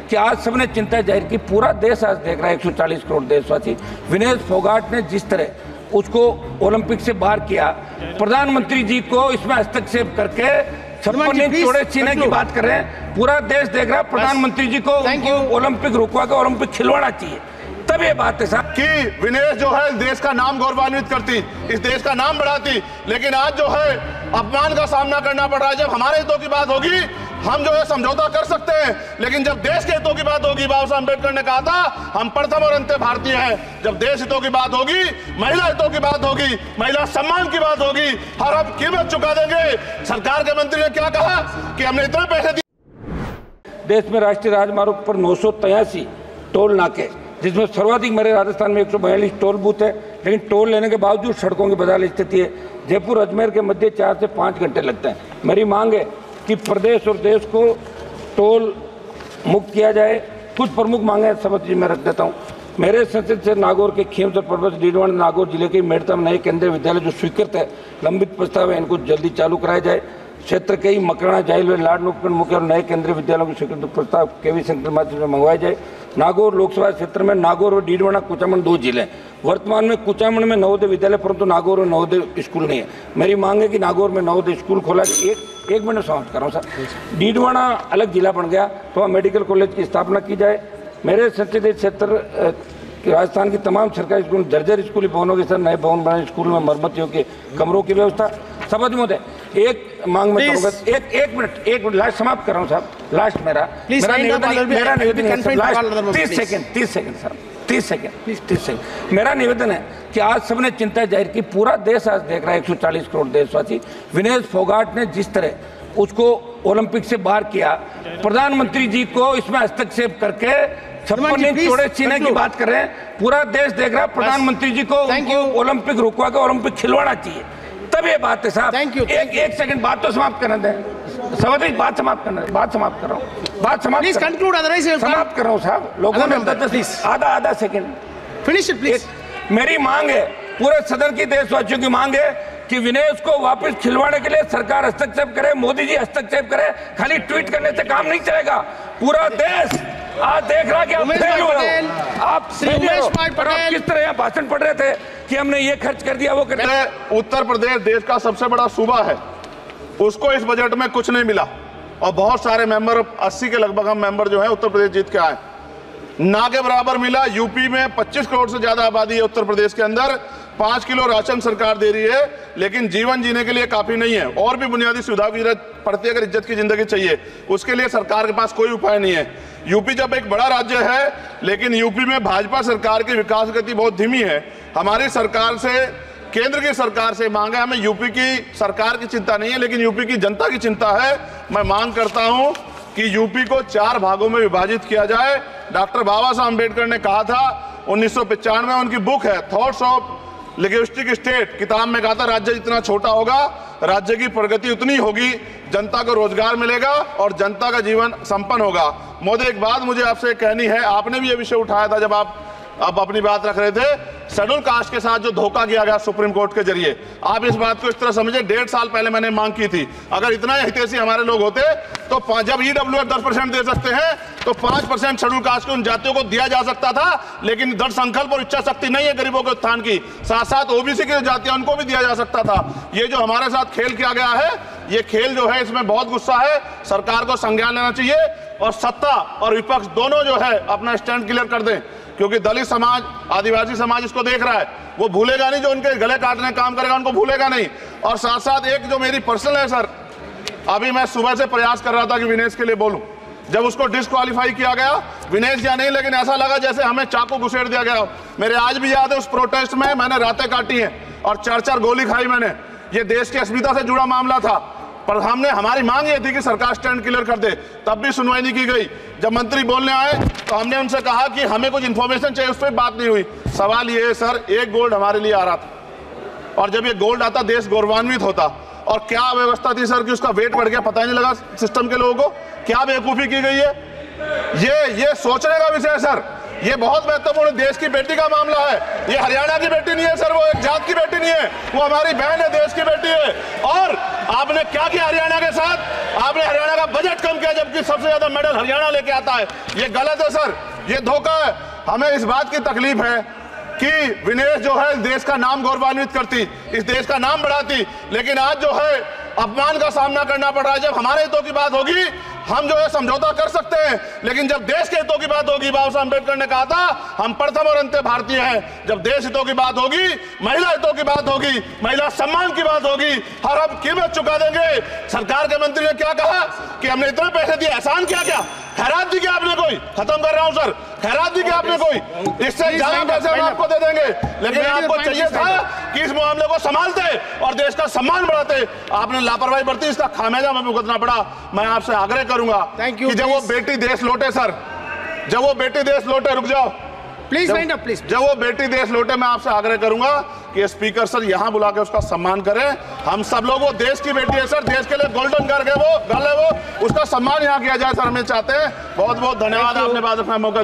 कि आज सबने चिंता जाहिर की, पूरा देश आज देख रहा है, 140 करोड़ देशवासी। विनेश फोगाट ने जिस तरह उसको ओलंपिक से बाहर किया, प्रधानमंत्री जी को इसमें हस्तक्षेप करके 56 इंच चौड़े सीने की बात कर रहे हैं। पूरा देश देख रहा है, प्रधानमंत्री जी को ओलंपिक रुकवा के ओलंपिक खिलवाना चाहिए, तब ये बात है साहब। कि विनेश जो है देश का नाम गौरवान्वित करती, इस देश का नाम बढ़ाती, लेकिन आज जो है अपमान का सामना करना पड़ रहा है। जब हमारे हितों की बात होगी हम जो है समझौता कर सकते हैं, लेकिन जब देश के हितों की बात होगी, बाबा साहब अम्बेडकर ने कहा था हम प्रथम और अंत्य भारतीय हैं। जब देश हितों की बात होगी, महिला हितों की बात होगी, महिला सम्मान की बात होगी, और हम कीमत चुका देंगे। सरकार के मंत्री ने क्या कहा कि हमने इतने पैसे दिए। देश में राष्ट्रीय राजमार्ग पर 983 टोल नाके, जिसमें सर्वाधिक मेरे राजस्थान में 142 टोल बूथ है, लेकिन टोल लेने के बावजूद सड़कों की बदहाल स्थिति है। जयपुर अजमेर के मध्य 4 से 5 घंटे लगते हैं। मेरी मांग है कि प्रदेश और देश को टोल मुक्त किया जाए। कुछ प्रमुख मांगे समझ मैं रख देता हूँ। मेरे संसद से नागौर के खीमसर पर्वत डीडवाना नागौर जिले के मेड़ता में नए केंद्रीय विद्यालय जो स्वीकृत है, लंबित प्रस्ताव है, इनको जल्दी चालू कराया जाए। क्षेत्र के ही मकराना जाहिल व लाड उपखंड मुख्य और नए केंद्रीय विद्यालयों के स्वीकृत प्रस्ताव केवी सेंटर माध्यम से मंगवाया जाए। नागौर लोकसभा क्षेत्र में नागौर व डीडवाना कुचामन 2 जिले हैं। वर्तमान में कुचामन में नवोदय विद्यालय, परंतु नागौर में नवोदय स्कूल नहीं है। मेरी मांग है कि नागौर में नवोदय स्कूल खोला जाए। एक मिनट समाप्त कर रहा हूँ सर। डीडवाना अलग जिला बन गया तो वहाँ मेडिकल कॉलेज की स्थापना की जाए। मेरे संसदीय क्षेत्र राजस्थान की तमाम सरकारी स्कूल जर्जर स्कूली भवनों के साथ नए भवन बनाए, स्कूल में मरम्मतियों के कमरों की व्यवस्था। सभापति महोदय, एक मांग में करूंगा, एक मिनट लास्ट समाप्त कर रहा हूँ साहब। लास्ट मेरा निवेदन 30 सेकंड। मेरा निवेदन है कि आज सबने चिंता जाहिर की, पूरा देश आज देख रहा है, 140 करोड़ देशवासी। विनेश फोगाट ने जिस तरह उसको ओलंपिक से बाहर किया, प्रधानमंत्री जी को इसमें हस्तक्षेप करके 56 इंच चौड़े सीने की बात कर रहे हैं। पूरा देश देख रहा है, प्रधानमंत्री जी को ओलंपिक रुकवा के ओलंपिक खिलवाना चाहिए, तब ये बात है साहब। एक सेकंड बात तो समाप्त करने दें। सभापति बात समाप्त करना है, बात समाप्त कर रहा हूँ, बात समाप्त समाप्त कर रहा हूँ साहब। लोगों ने आधा सेकंड फिनिश इट प्लीज। मेरी मांग है, पूरे सदन की देशवासियों की मांग है कि विनेश को वापस खिलवाने के लिए सरकार हस्तक्षेप करे, मोदी जी हस्तक्षेप करे। खाली ट्वीट करने से काम नहीं चलेगा। पूरा देश आज देख रहा कि आप किस तरह यहाँ भाषण पढ़ रहे थे कि हमने ये खर्च कर दिया, वो कर दिया। उत्तर प्रदेश देश का सबसे बड़ा सूबा है, उसको इस बजट में कुछ नहीं मिला, और बहुत सारे मेंबर, 80 के लगभग हम मेंबर जो है उत्तर प्रदेश जीत के आए, ना के बराबर मिला। यूपी में 25 करोड़ से ज्यादा आबादी है उत्तर प्रदेश के अंदर, 5 किलो राशन सरकार दे रही है, लेकिन जीवन जीने के लिए काफी नहीं है। और भी बुनियादी सुविधाओं की जरूरत पड़ती है। अगर इज्जत की जिंदगी चाहिए, उसके लिए सरकार के पास कोई उपाय नहीं है। यूपी जब एक बड़ा राज्य है, लेकिन यूपी में भाजपा सरकार की विकास गति बहुत धीमी है। हमारी सरकार से, केंद्र की सरकार से मांग है, हमें यूपी की सरकार की चिंता नहीं है, लेकिन यूपी की जनता की चिंता है। मैं मांग करता हूं कि यूपी को 4 भागों में विभाजित किया जाए। डॉक्टर बाबा साहब अम्बेडकर ने कहा था 1995 में, उनकी बुक है थॉट्स ऑफ लिंग्विस्टिक स्टेट, किताब में कहा था राज्य जितना छोटा होगा, राज्य की प्रगति उतनी होगी, जनता को रोजगार मिलेगा और जनता का जीवन संपन्न होगा। मोदी, एक बात मुझे आपसे कहनी है, आपने भी ये विषय उठाया था जब आप अपनी बात रख रहे थे, शेड्यूल कास्ट के साथ जो धोखा किया गया सुप्रीम कोर्ट के जरिए, आप इस बात को इस तरह समझे। 1.5 साल पहले मैंने मांग की थी, अगर इतना हितैषी हमारे लोग होते तो जब EWF 10% दे सकते हैं तो 5% शेड्यूल कास्ट के उन जातियों को दिया जा सकता था, लेकिन दृढ़ संकल्प और इच्छा शक्ति नहीं है गरीबों के उत्थान की। साथ साथ ओबीसी की जातियां, उनको भी दिया जा सकता था। ये जो हमारे साथ खेल किया गया है, ये खेल जो है इसमें बहुत गुस्सा है। सरकार को संज्ञान लेना चाहिए और सत्ता और विपक्ष दोनों जो है अपना स्टैंड क्लियर कर दें, क्योंकि दलित समाज, आदिवासी समाज इसको देख रहा है। वो भूलेगा नहीं, जो उनके गले काटने का काम करेगा उनको भूलेगा नहीं। और साथ साथ एक जो मेरी पर्सनल है सर, अभी मैं सुबह से प्रयास कर रहा था कि विनेश के लिए बोलूं। जब उसको डिस्क्वालीफाई किया गया, विनेश या नहीं, लेकिन ऐसा लगा जैसे हमें चाकू घुसेड़ दिया गया। मेरे आज भी याद है उस प्रोटेस्ट में मैंने रातें काटी हैं और 4-4 गोली खाई मैंने। ये देश की अस्मिता से जुड़ा मामला था, पर हमारी मांग ये थी कि सरकार स्टैंड क्लियर कर दे, तब भी सुनवाई नहीं की गई। जब मंत्री बोलने आए तो हमने उनसे कहा कि हमें कुछ इन्फॉर्मेशन चाहिए, उस पर बात नहीं हुई। सवाल ये है सर, 1 गोल्ड हमारे लिए आ रहा था, और जब ये गोल्ड आता देश गौरवान्वित होता। और क्या व्यवस्था थी सर कि उसका वेट बढ़ गया, पता ही नहीं लगा सिस्टम के लोगों को। क्या बेवकूफी की गई है, ये सोचने का विषय है सर। ये बहुत महत्वपूर्ण, देश की बेटी का मामला है। ये हरियाणा की बेटी नहीं है सर, वो एक जात की बेटी नहीं है, वो हमारी बहन है, देश की बेटी है। और आपने क्या किया हरियाणा के साथ? आपने हरियाणा का बजट कम किया, जबकि सबसे ज्यादा मेडल हरियाणा लेके आता है। ये गलत है सर, ये धोखा है। हमें इस बात की तकलीफ है कि विनेश जो है देश का नाम गौरवान्वित करती, इस देश का नाम बढ़ाती, लेकिन आज जो है अपमान का सामना करना पड़ रहा है। जब हमारे हितों की बात होगी हम जो है समझौता कर सकते हैं, लेकिन जब देश के हितों की बात होगी, बाबा साहब अम्बेडकर ने कहा था हम प्रथम और अंत्य भारतीय हैं। जब देश हितों की बात होगी, महिला हितों की बात होगी, महिला सम्मान की बात होगी, हर हम कीमत चुका देंगे। सरकार के मंत्री ने क्या कहा कि हमने इतने पैसे दिए, एहसान किया क्या? खैरात दी क्या आपने कोई? खत्म कर रहा हूं सर, खैरात दी क्या आपने कोई? इससे ज्यादा पैसे हम आपको दे देंगे, लेकिन आपको चाहिए था कि इस मामले को संभालते और देश का सम्मान बढ़ाते। आपने लापरवाही बरती, इसका खामियाजा हमें भुगतना पड़ा। मैं आपसे आग्रह करूंगा कि जब वो बेटी देश लौटे सर, जब वो बेटी देश लौटे, रुक जाओ प्लीज वाइंड अप प्लीज। जब वो बेटी देश लौटे, मैं आपसे आग्रह करूंगा कि स्पीकर सर यहां बुला के उसका सम्मान करें। हम सब लोग, वो देश की बेटी है सर, देश के लिए गोल्डन गर्ल है वो, उसका सम्मान यहां किया जाए सर, हमें चाहते हैं। बहुत बहुत धन्यवाद, आपने बात रखना मौका